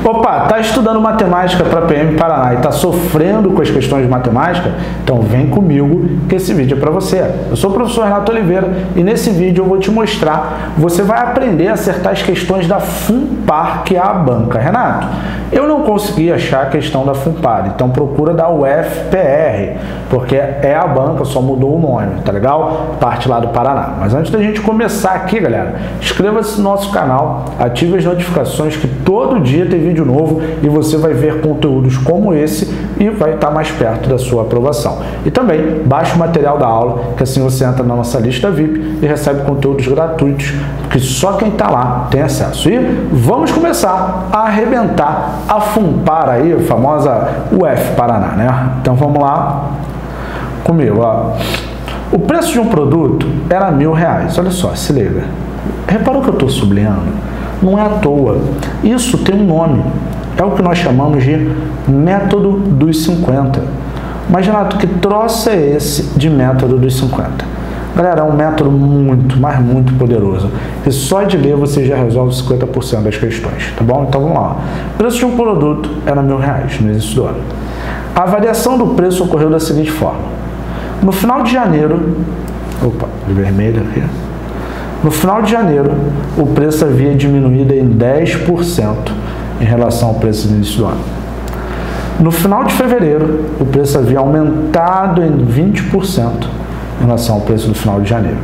Opa, tá estudando matemática para PM Paraná e tá sofrendo com as questões de matemática? Então vem comigo que esse vídeo é para você. Eu sou o professor Renato Oliveira e nesse vídeo eu vou te mostrar, você vai aprender a acertar as questões da Funpar, que é a banca. Renato, eu não consegui achar a questão da Funpar, então procura da UFPR, porque é a banca, só mudou o nome, tá legal? Parte lá do Paraná. Mas antes da gente começar aqui, galera, inscreva-se no nosso canal, ative as notificações que todo dia tem vídeo novo e você vai ver conteúdos como esse e vai estar mais perto da sua aprovação. E também baixe o material da aula, que assim você entra na nossa lista VIP e recebe conteúdos gratuitos, que só quem está lá tem acesso. E vamos começar a arrebentar a Funpar aí, a famosa UF Paraná, né? Então vamos lá comigo, ó. O preço de um produto era R$1.000. Olha só, se liga. Reparou que eu estou sublinhando? Não é à toa. Isso tem um nome. É o que nós chamamos de método dos 50. Mas, Renato, que troço é esse de método dos 50? Galera, é um método muito, mas muito poderoso. E só de ler você já resolve 50% das questões, tá bom? Então vamos lá. O preço de um produto era R$1.000 no início do ano. A variação do preço ocorreu da seguinte forma. No final de janeiro... Opa, de vermelho aqui. No final de janeiro, o preço havia diminuído em 10% em relação ao preço do início do ano. No final de fevereiro, o preço havia aumentado em 20% em relação ao preço do final de janeiro.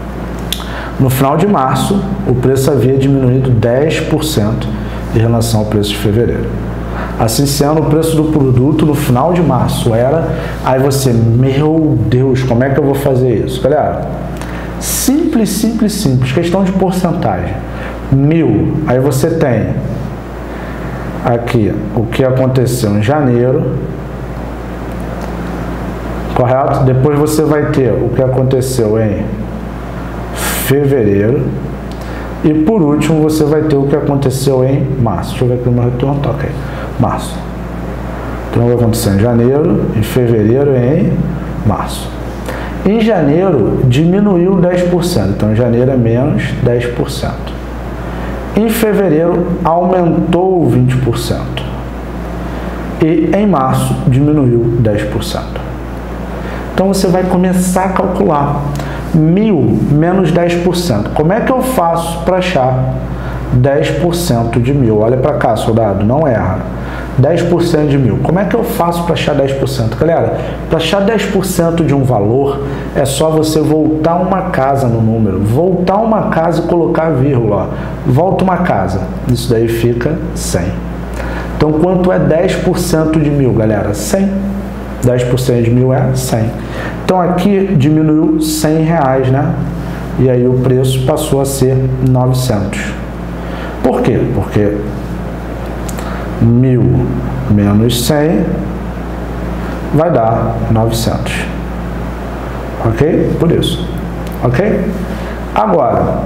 No final de março, o preço havia diminuído 10% em relação ao preço de fevereiro. Assim sendo, o preço do produto no final de março era... Aí você, meu Deus, como é que eu vou fazer isso? Galera, simples, simples, simples. Questão de porcentagem. 1.000. Aí você tem aqui o que aconteceu em janeiro. Correto? Depois você vai ter o que aconteceu em fevereiro. E por último você vai ter o que aconteceu em março. Deixa eu ver aqui no meu retorno. Tá, ok. Março. Então o que aconteceu em janeiro, em fevereiro e em março. Em janeiro diminuiu 10%. Então em janeiro é menos 10%. Em fevereiro aumentou 20%. E em março diminuiu 10%. Então você vai começar a calcular 1.000 menos 10%. Como é que eu faço para achar 10% de 1.000? Olha para cá, soldado, não erra. 10% de 1.000. Como é que eu faço para achar 10%? Galera, para achar 10% de um valor, é só você voltar uma casa no número. Voltar uma casa e colocar vírgula. Ó. Volta uma casa. Isso daí fica 100. Então, quanto é 10% de 1.000, galera? 100. 10% de 1.000 é 100. Então, aqui diminuiu R$100, né? E aí o preço passou a ser 900. Por quê? Porque 1.000 menos 100 vai dar 900. Ok? Por isso. Ok? Agora,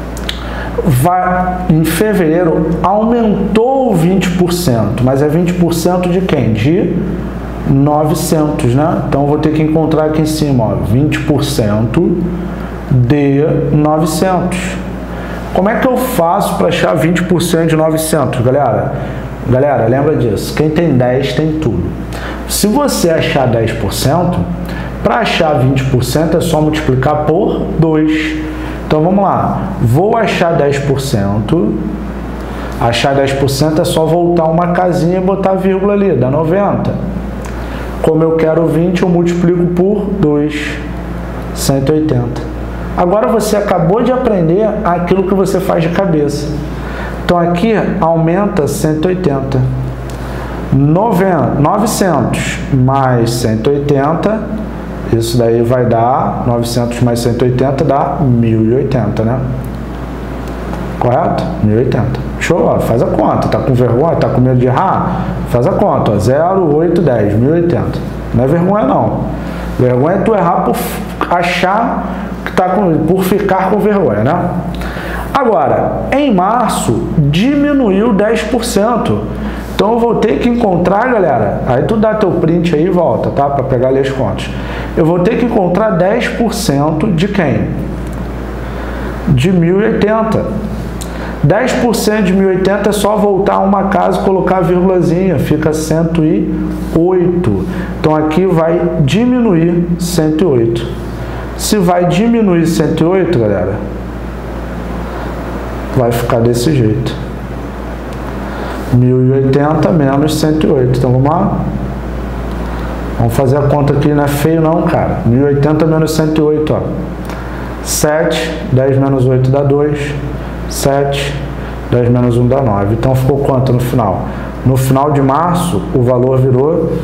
em fevereiro aumentou 20%, mas é 20% de quem? De 900, né? Então, eu vou ter que encontrar aqui em cima, ó, 20% de 900. Como é que eu faço para achar 20% de 900, galera? Galera, lembra disso. Quem tem 10 tem tudo. Se você achar 10%, para achar 20% é só multiplicar por 2. Então, vamos lá. Vou achar 10%. Achar 10% é só voltar uma casinha e botar vírgula ali, dá 90. Como eu quero 20, eu multiplico por 2, 180. Agora você acabou de aprender aquilo que você faz de cabeça. Então aqui aumenta 180. 900 mais 180, isso daí vai dar, 900 mais 180 dá 1.080, né? Correto? 1.080. Show, ó, faz a conta. Tá com vergonha? Tá com medo de errar? Faz a conta, ó. 0, 8, 10, 1.080. Não é vergonha, não. Vergonha é tu errar por achar que tá por ficar com vergonha, né? Agora, em março, diminuiu 10%. Então, eu vou ter que encontrar, galera, aí tu dá teu print aí e volta, tá? Para pegar ali as contas. Eu vou ter que encontrar 10% de quem? De 1.080. 10% de 1080 é só voltar uma casa e colocar a vírgulazinha, fica 108. Então aqui vai diminuir 108. Se vai diminuir 108, galera, vai ficar desse jeito. 1080 menos 108. Então vamos lá. Vamos fazer a conta aqui, não é feio não, cara. 1080 menos 108, ó. 7, 10 menos 8 dá 2. 7, 10 menos 1 dá 9. Então ficou quanto no final? No final de março, o valor virou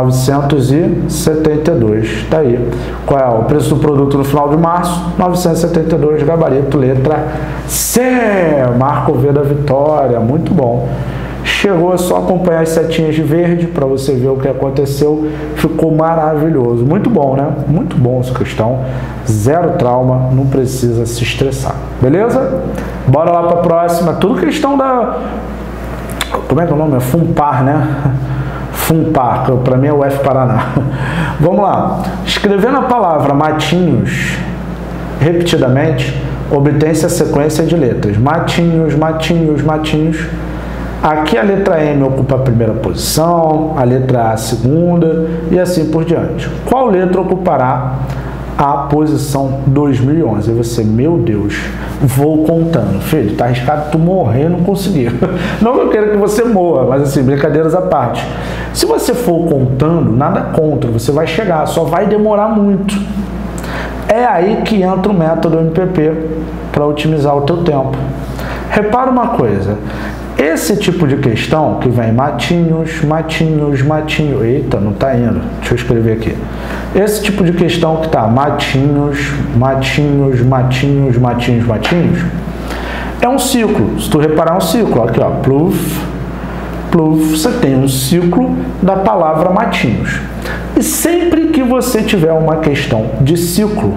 972. Tá aí. Qual é o preço do produto no final de março? 972, gabarito, letra C. Marco V da vitória. Muito bom. Chegou, é só acompanhar as setinhas de verde para você ver o que aconteceu. Ficou maravilhoso. Muito bom, né? Muito bom essa questão. Zero trauma, não precisa se estressar. Beleza? Bora lá para a próxima. Tudo questão da... Como é que é o nome? É FUNPAR, né? FUNPAR, para mim é o F Paraná. Vamos lá. Escrevendo a palavra matinhos repetidamente, obtém-se a sequência de letras. Matinhos, matinhos, matinhos. Aqui a letra M ocupa a primeira posição, a letra A a segunda e assim por diante. Qual letra ocupará a posição 2011? E você, meu Deus, vou contando. Filho, tá arriscado tu morrer e não conseguir. Não que eu queira que você morra, mas assim, brincadeiras à parte. Se você for contando, nada contra, você vai chegar, só vai demorar muito. É aí que entra o método MPP para otimizar o teu tempo. Repara uma coisa. Esse tipo de questão que vem matinhos, matinhos, matinhos... Eita, não está indo. Deixa eu escrever aqui. Esse tipo de questão que está matinhos, matinhos, matinhos, matinhos, matinhos, é um ciclo. Se tu reparar, é um ciclo. Aqui, ó, pluf, pluf. Você tem um ciclo da palavra matinhos. E sempre que você tiver uma questão de ciclo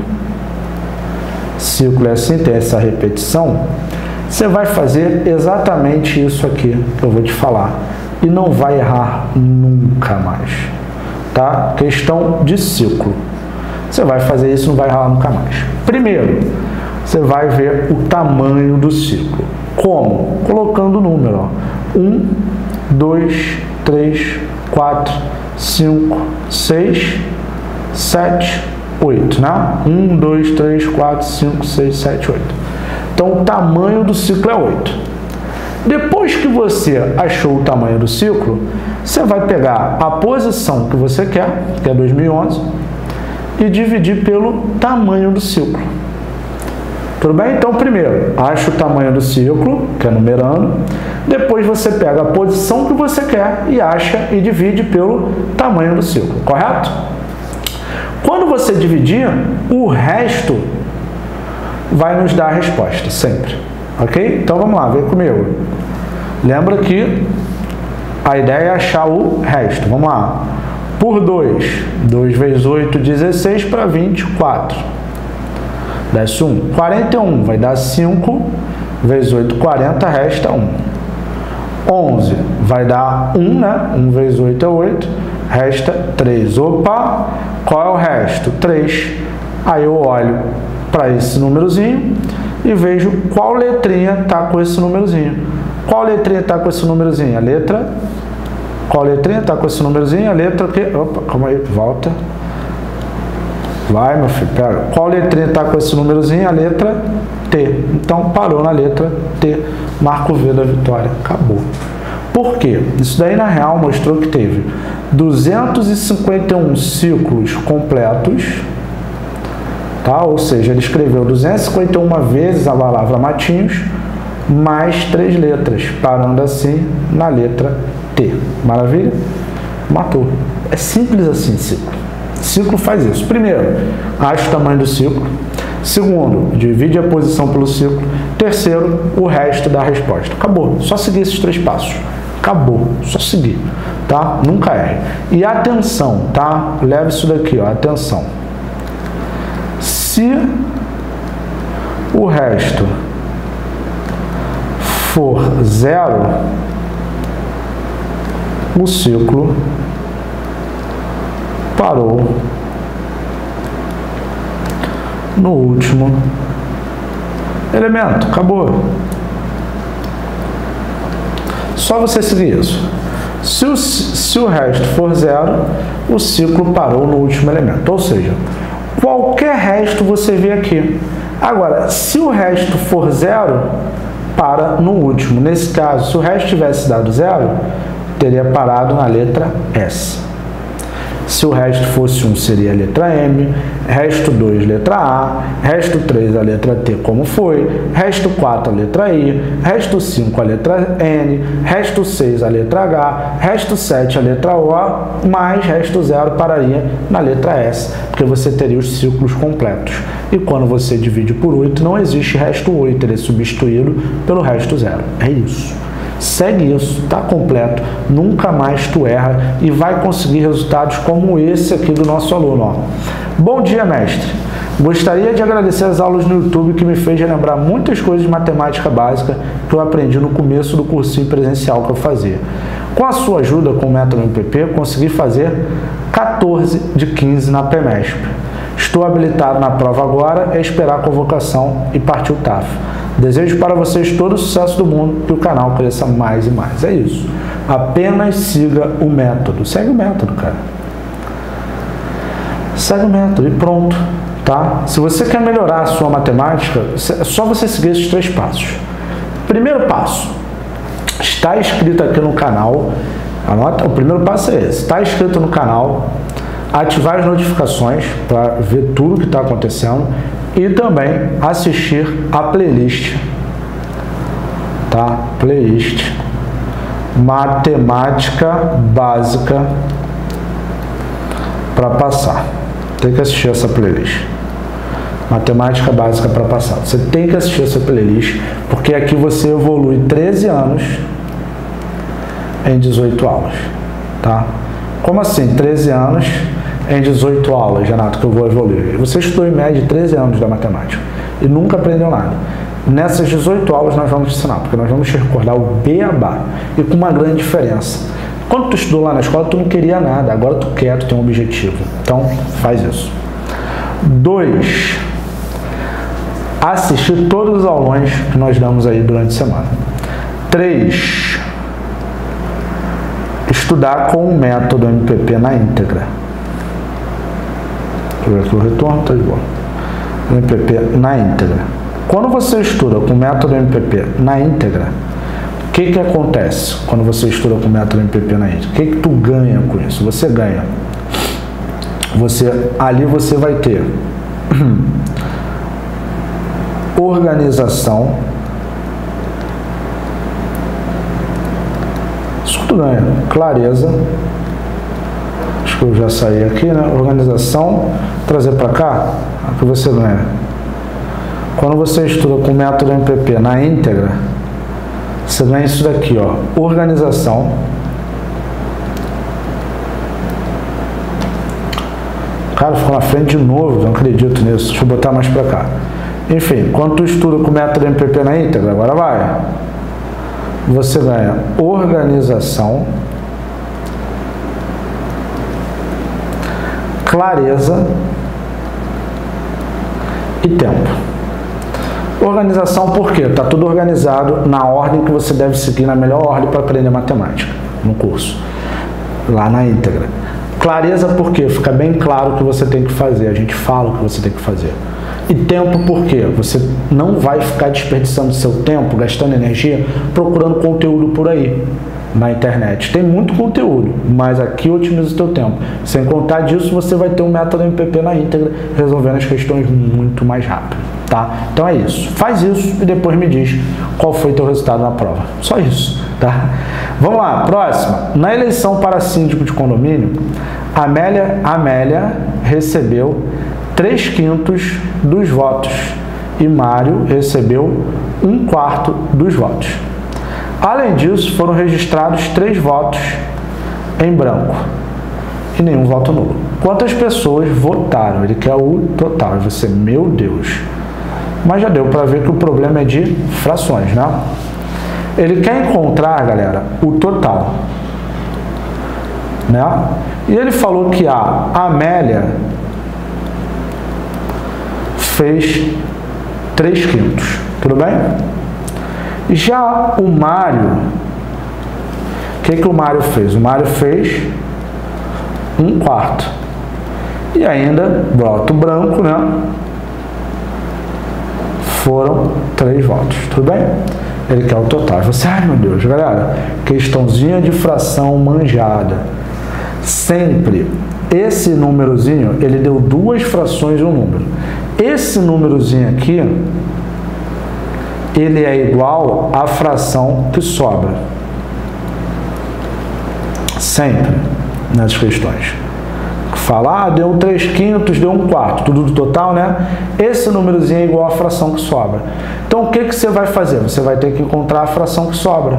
é assim, tem essa repetição, você vai fazer exatamente isso aqui que eu vou te falar e não vai errar nunca mais, tá? Questão de ciclo. Você vai fazer isso e não vai errar nunca mais. Primeiro, você vai ver o tamanho do ciclo. Como? Colocando o número, ó. 1, 2, 3, 4, 5, 6, 7, 8, né? 1, 2, 3, 4, 5, 6, 7, 8. Então, o tamanho do ciclo é 8. Depois que você achou o tamanho do ciclo, você vai pegar a posição que você quer, que é 2011, e dividir pelo tamanho do ciclo. Tudo bem? Então, primeiro, acha o tamanho do ciclo, que é numerando. Depois, você pega a posição que você quer e acha e divide pelo tamanho do ciclo. Correto? Quando você dividir, o resto vai nos dar a resposta, sempre. Ok? Então vamos lá, vem comigo. Lembra que a ideia é achar o resto. Vamos lá. Por 2. 2 vezes 8, 16 para 24. Desce 1. 41 vai dar 5 vezes 8, 40, resta 1. 11 vai dar 1, né? 1 vezes 8 é 8, resta 3. Opa! Qual é o resto? 3. Aí eu olho para esse númerozinho e vejo qual letrinha está com esse númerozinho. Qual letrinha está com esse númerozinho? A letra. Qual letrinha está com esse númerozinho? A letra que... Opa, calma aí, volta. Vai, meu filho, pega. Qual letrinha está com esse númerozinho? A letra T. Então, parou na letra T. Marco V da vitória. Acabou. Por quê? Isso daí, na real, mostrou que teve 251 ciclos completos. Tá? Ou seja, ele escreveu 251 vezes a palavra matinhos, mais 3 letras, parando assim na letra T. Maravilha? Matou. É simples assim, ciclo. Ciclo faz isso. Primeiro, acha o tamanho do ciclo. Segundo, divide a posição pelo ciclo. Terceiro, o resto da resposta. Acabou. Só seguir esses 3 passos. Acabou. Só seguir. Tá? Nunca erre. E atenção, tá? Leva isso daqui, ó. Atenção. Se o resto for 0, o ciclo parou no último elemento. Acabou. Só você seguir isso. Se o resto for zero, o ciclo parou no último elemento. Ou seja, qualquer resto você vê aqui. Agora, se o resto for zero, para no último. Nesse caso, se o resto tivesse dado zero, teria parado na letra S. Se o resto fosse 1, seria a letra M, resto 2, letra A, resto 3, a letra T, como foi, resto 4, a letra I, resto 5, a letra N, resto 6, a letra H, resto 7, a letra O, mais resto 0 pararia na letra S, porque você teria os ciclos completos. E quando você divide por 8, não existe resto 8, ele é substituído pelo resto 0. É isso. Segue isso, está completo, nunca mais tu erra e vai conseguir resultados como esse aqui do nosso aluno. Ó. Bom dia, mestre. Gostaria de agradecer as aulas no YouTube que me fez relembrar muitas coisas de matemática básica que eu aprendi no começo do cursinho presencial que eu fazia. Com a sua ajuda com o método MPP, consegui fazer 14 de 15 na PEMESP. Estou habilitado na prova agora, é esperar a convocação e partir o TAF. Desejo para vocês todo o sucesso do mundo, que o canal cresça mais e mais. É isso. Apenas siga o método. Segue o método, cara. Segue o método e pronto. Tá? Se você quer melhorar a sua matemática, é só você seguir esses 3 passos. Primeiro passo. Está inscrito aqui no canal. Anota, o primeiro passo é esse. Está inscrito no canal. Ativar as notificações para ver tudo que está acontecendo. E também assistir a playlist, tá? Playlist Matemática Básica para passar. Tem que assistir essa playlist. Matemática Básica para passar. Você tem que assistir essa playlist, porque aqui você evolui 13 anos em 18 aulas, tá? Como assim 13 anos em 18 aulas, Renato, que eu vou evoluir? Você estudou em média 13 anos da matemática e nunca aprendeu nada. Nessas 18 aulas nós vamos te ensinar, porque nós vamos te recordar o beabá e com uma grande diferença. Quando tu estudou lá na escola, tu não queria nada, agora tu quer, tu tem um objetivo. Então, faz isso. 2. Assistir todos os aulões que nós damos aí durante a semana. 3. Estudar com o método MPP na íntegra. Deixa eu ver aqui o retorno, tá de boa. MPP na íntegra. Quando você estuda com o método MPP na íntegra, o que acontece quando você estuda com o método MPP na íntegra? O que tu ganha com isso? Você ganha. Ali você vai ter organização. Isso que tu ganha. Clareza. Acho que eu já saí aqui, né? Organização. Trazer para cá, o que você ganha. Quando você estuda com o método MPP na íntegra, você ganha isso daqui, ó. Organização. Cara, ficou na frente de novo, não acredito nisso. Deixa eu botar mais para cá. Enfim, quando tu estuda com o método MPP na íntegra, agora vai. Você ganha organização, clareza e tempo. Organização por quê? Está tudo organizado na ordem que você deve seguir, na melhor ordem para aprender matemática no curso, lá na íntegra. Clareza por quê? Fica bem claro o que você tem que fazer, a gente fala o que você tem que fazer. E tempo por quê? Você não vai ficar desperdiçando seu tempo, gastando energia, procurando conteúdo por aí, na internet. Tem muito conteúdo, mas aqui otimiza o teu tempo. Sem contar disso, você vai ter um método MPP na íntegra, resolvendo as questões muito mais rápido, tá? Então é isso. Faz isso e depois me diz qual foi o teu resultado na prova. Só isso, tá? Vamos lá, próxima. Na eleição para síndico de condomínio, Amélia recebeu 3/5 dos votos e Mário recebeu 1/4 dos votos. Além disso, foram registrados 3 votos em branco e nenhum voto nulo. Quantas pessoas votaram? Ele quer o total. E você, meu Deus. Mas já deu para ver que o problema é de frações, né? Ele quer encontrar, galera, o total, né? E ele falou que a Amélia fez 3/5, tudo bem? Já o Mário O que o Mário fez? O Mário fez 1/4. E ainda, voto branco, né? Foram 3 votos. Tudo bem? Ele quer o total. Você, ai meu Deus, galera, questãozinha de fração manjada. Sempre, esse númerozinho, ele deu 2 frações de um número. Esse númerozinho aqui, ele é igual à fração que sobra. Sempre, nas questões. Falar, deu 3/5, deu 1/4, tudo do total, né? Esse númerozinho é igual à fração que sobra. Então, o que você vai fazer? Você vai ter que encontrar a fração que sobra.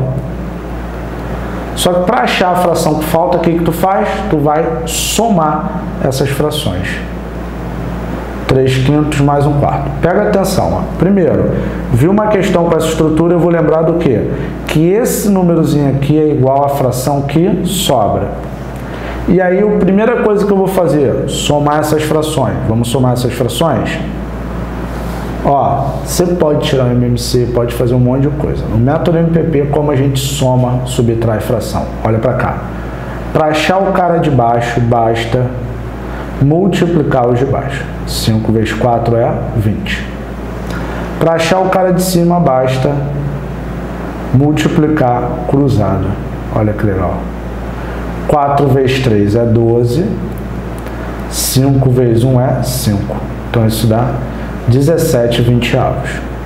Só que para achar a fração que falta, o que tu faz? Tu vai somar essas frações. 3/5 mais 1/4. Pega atenção, ó. Primeiro, viu uma questão com essa estrutura, eu vou lembrar do quê? Que esse númerozinho aqui é igual à fração que sobra. E aí, a primeira coisa que eu vou fazer, somar essas frações. Vamos somar essas frações? Ó, você pode tirar o MMC, pode fazer um monte de coisa. No método MPP, como a gente soma, subtrai fração? Olha para cá. Para achar o cara de baixo, basta multiplicar os de baixo. 5 vezes 4 é 20. Para achar o cara de cima, basta multiplicar cruzado. Olha que legal. 4 vezes 3 é 12. 5 vezes 1 é 5. Então, isso dá 17/20.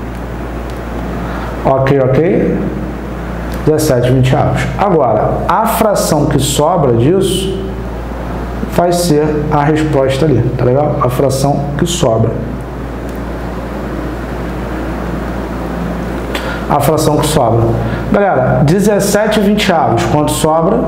Ok, ok? 17/20. Agora, a fração que sobra disso vai ser a resposta ali, tá legal? A fração que sobra. A fração que sobra. Galera, 17/20, quanto sobra?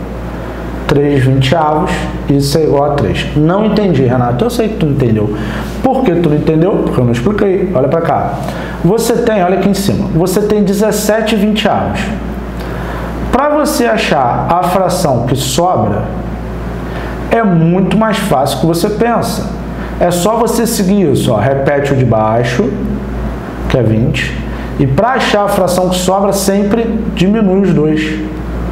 3/20, isso é igual a 3. Não entendi, Renato. Eu sei que tu não entendeu. Por que tu não entendeu? Porque eu não expliquei. Olha para cá. Você tem, olha aqui em cima, você tem 17/20. Para você achar a fração que sobra, é muito mais fácil que você pensa. É só você seguir isso, ó. Repete o de baixo, que é 20. E para achar a fração que sobra, sempre diminui os dois.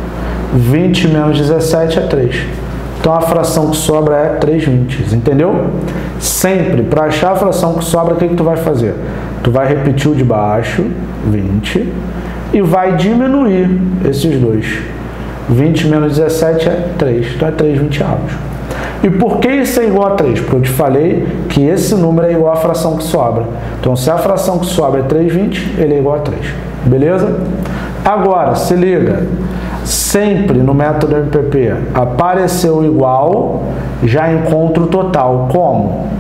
20 menos 17 é 3. Então, a fração que sobra é 3/20. Entendeu? Sempre, para achar a fração que sobra, o que tu vai fazer? Tu vai repetir o de baixo, 20, e vai diminuir esses dois. 20 menos 17 é 3. Então, é 3/20. E por que isso é igual a 3? Porque eu te falei que esse número é igual à fração que sobra. Então, se a fração que sobra é 3/20, ele é igual a 3. Beleza? Agora, se liga. Sempre no método MPP, apareceu igual, já encontra o total. Como?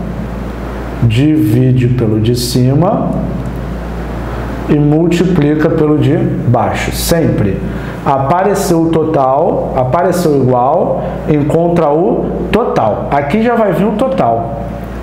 Divide pelo de cima e multiplica pelo de baixo. Sempre. Apareceu o total, apareceu igual, encontra o total. Aqui já vai vir o total.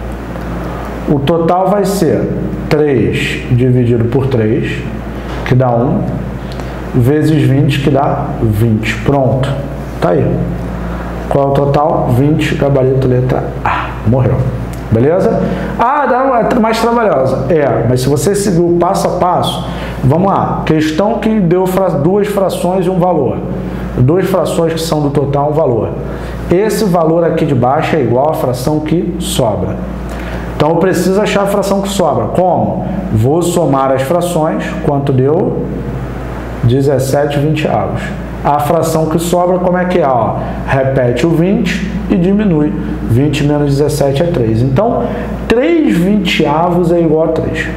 O total vai ser 3 dividido por 3, que dá 1. Vezes 20, que dá 20. Pronto. Tá aí. Qual é o total? 20, gabarito, letra A. Morreu. Beleza? Ah, dá mais trabalhosa. É, mas se você seguir o passo a passo, vamos lá. Questão que deu 2 frações e um valor. 2 frações que são do total, um valor. Esse valor aqui de baixo é igual à fração que sobra. Então, eu preciso achar a fração que sobra. Como? Vou somar as frações. Quanto deu? 17/20. A fração que sobra, como é que é? Ó, repete o 20 e diminui. 20 menos 17 é 3. Então, 3/20 é igual a 3.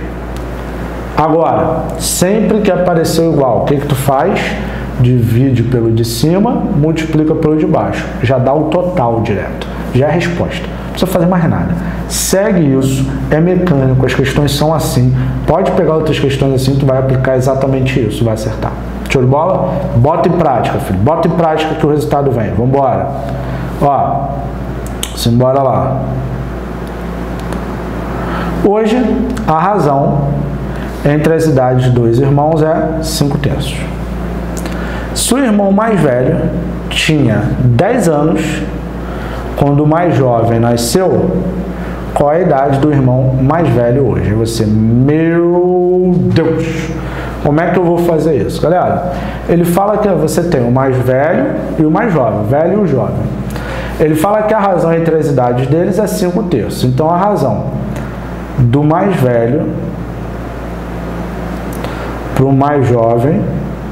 Agora, sempre que apareceu igual, o que tu faz? Divide pelo de cima, multiplica pelo de baixo. Já dá o total direto. Já é a resposta. Não precisa fazer mais nada. Segue isso, é mecânico, as questões são assim. Pode pegar outras questões assim, tu vai aplicar exatamente isso, vai acertar. Show de bola? Bota em prática, filho. Bota em prática que o resultado vem. Vambora. Ó, simbora lá. Hoje, a razão entre as idades de 2 irmãos é 5/3. Se o irmão mais velho tinha 10 anos quando o mais jovem nasceu, qual é a idade do irmão mais velho hoje? Aí você, meu Deus, Como é que eu vou fazer isso? Galera, ele fala que você tem o mais velho e o mais jovem, velho e o jovem. Ele fala que a razão entre as idades deles é 5/3. Então, a razão do mais velho para o mais jovem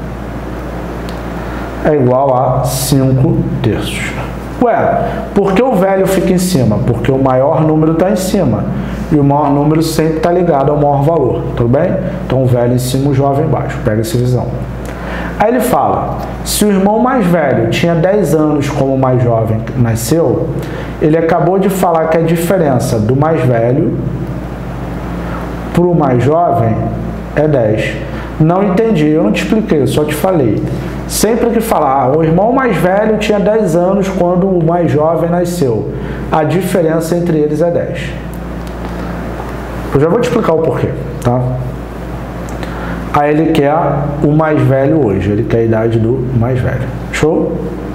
é igual a 5/3. Ué, por que o velho fica em cima? Porque o maior número está em cima. E o maior número sempre está ligado ao maior valor. Tudo bem? Então, o velho em cima, o jovem embaixo. Pega essa visão. Aí ele fala, se o irmão mais velho tinha 10 anos como o mais jovem nasceu, ele acabou de falar que a diferença do mais velho para o mais jovem é 10. Não entendi, eu não te expliquei, eu só te falei. Sempre que falar, o irmão mais velho tinha 10 anos quando o mais jovem nasceu, a diferença entre eles é 10. Eu já vou te explicar o porquê, tá? Aí ele quer o mais velho hoje, ele quer a idade do mais velho. Show?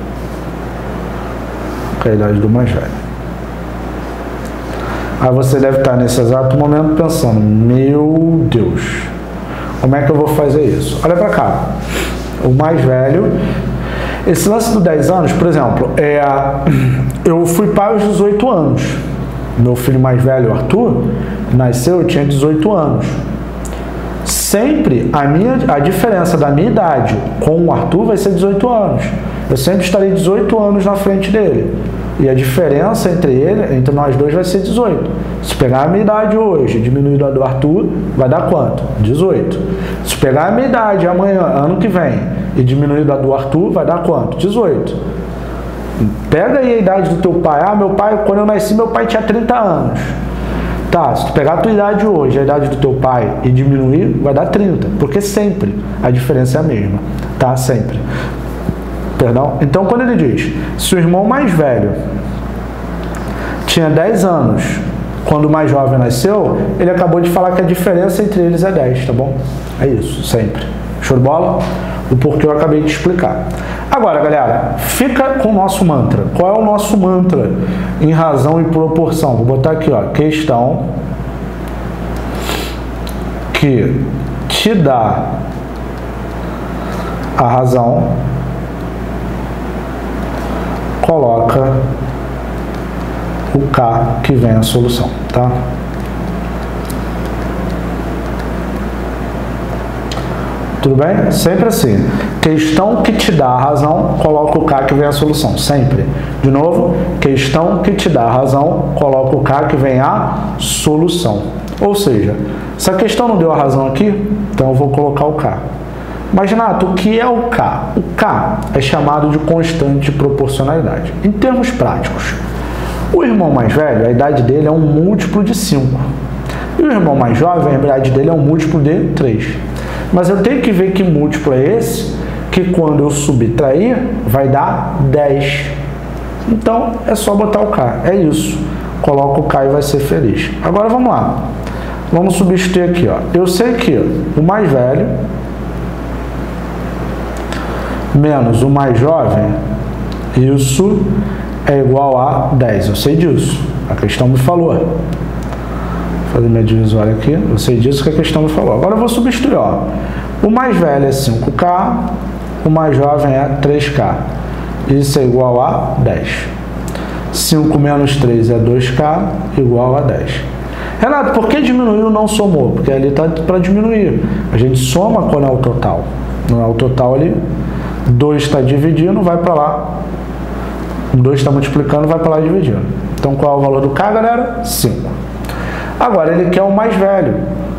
Quer a idade do mais velho. Aí você deve estar nesse exato momento pensando, meu Deus, como é que eu vou fazer isso? Olha pra cá. O mais velho, esse lance dos 10 anos, por exemplo, eu fui pai aos 18 anos. Meu filho mais velho, Arthur, nasceu, eu tinha 18 anos. Sempre a diferença da minha idade com o Arthur vai ser 18 anos. Eu sempre estarei 18 anos na frente dele. E a diferença entre nós dois vai ser 18. Se pegar a minha idade hoje, diminuir a do Arthur, vai dar quanto? 18. Se pegar a minha idade amanhã, ano que vem, e diminuir a do Arthur, vai dar quanto? 18. Pega aí a idade do teu pai. Ah, meu pai, quando eu nasci, meu pai tinha 30 anos. Tá, se tu pegar a tua idade hoje, a idade do teu pai, e diminuir, vai dar 30. Porque sempre a diferença é a mesma. Tá? Sempre. Perdão? Então, quando ele diz, se o irmão mais velho tinha 10 anos quando o mais jovem nasceu, ele acabou de falar que a diferença entre eles é 10, tá bom? É isso, sempre. Show de bola? O porquê eu acabei de explicar. Agora, galera, fica com o nosso mantra. Qual é o nosso mantra em razão e proporção? Vou botar aqui, ó, questão que te dá a razão, coloca o K que vem a solução, tá? Tudo bem? Sempre assim. Questão que te dá a razão, coloca o K que vem a solução. Sempre. De novo, questão que te dá a razão, coloca o K que vem a solução. Ou seja, se a questão não deu a razão aqui, então eu vou colocar o K. Mas, Renato, o que é o K? O K é chamado de constante de proporcionalidade. Em termos práticos, o irmão mais velho, a idade dele é um múltiplo de 5. E o irmão mais jovem, a idade dele é um múltiplo de 3. Mas eu tenho que ver que múltiplo é esse, que quando eu subtrair, vai dar 10. Então, é só botar o K. É isso. Coloca o K e vai ser feliz. Agora, vamos lá. Vamos substituir aqui, ó. Eu sei que o mais velho menos o mais jovem, isso é igual a 10. Eu sei disso. A questão me falou. Vou fazer minha divisória aqui. Eu sei disso que a questão me falou. Agora eu vou substituir, ó. O mais velho é 5K, o mais jovem é 3K. Isso é igual a 10. 5 menos 3 é 2K, igual a 10. Renato, por que diminuiu e não somou? Porque ali está para diminuir. A gente soma quando é o total. Não é o total ali. 2 está dividindo, vai para lá. 2 está multiplicando, vai para lá dividindo. Então, qual é o valor do K, galera? 5. Agora, ele quer o mais velho.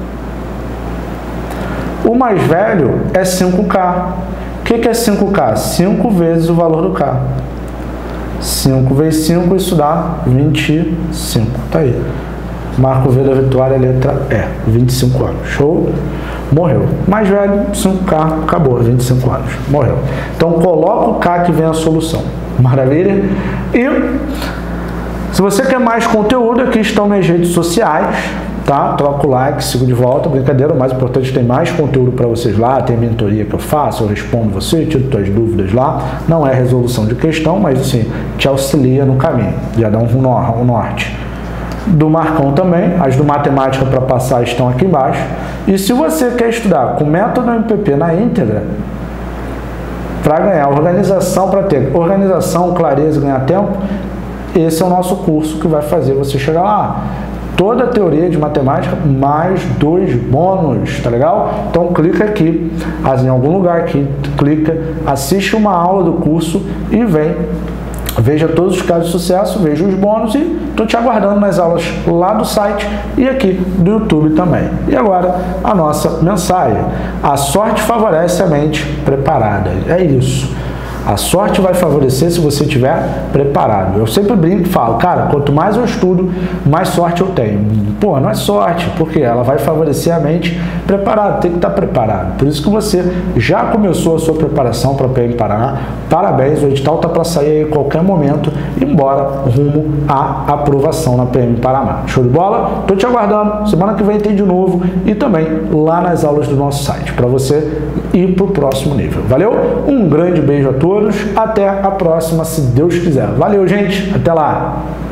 O mais velho é 5K. O que é 5K? 5 vezes o valor do K. 5 vezes 5, isso dá 25. Tá aí. Marco V da vitória, letra E. 25 anos. Show? Morreu. Mais velho, 5K, acabou, 25 anos. Morreu. Então, coloca o K que vem a solução. Maravilha? E se você quer mais conteúdo, aqui estão minhas redes sociais, tá? Troca o like, sigo de volta. Brincadeira, o mais importante, tem mais conteúdo para vocês lá. Tem a mentoria que eu faço, eu respondo você, tiro suas dúvidas lá. Não é resolução de questão, mas assim, te auxilia no caminho. Já dá um norte. do Marcão também, as do Matemática para passar estão aqui embaixo. E se você quer estudar com método MPP na íntegra, para ganhar organização, para ter organização, clareza, ganhar tempo, esse é o nosso curso que vai fazer você chegar lá. Toda a teoria de matemática, mais 2 bônus, tá legal? Então clica aqui, em algum lugar aqui, clica, assiste uma aula do curso e vem. Veja todos os casos de sucesso, veja os bônus e estou te aguardando nas aulas lá do site e aqui do YouTube também. E agora a nossa mensagem. A sorte favorece a mente preparada. É isso. A sorte vai favorecer se você estiver preparado. Eu sempre brinco e falo, cara, quanto mais eu estudo, mais sorte eu tenho. Pô, não é sorte, porque ela vai favorecer a mente preparada, tem que estar preparado. Por isso que você já começou a sua preparação para a PM Paraná. Parabéns, o edital está para sair a qualquer momento e bora rumo à aprovação na PM Paraná. Show de bola? Estou te aguardando. Semana que vem tem de novo e também lá nas aulas do nosso site, para você ir para o próximo nível. Valeu? Um grande beijo a todos. Até a próxima, se Deus quiser. Valeu, gente. Até lá.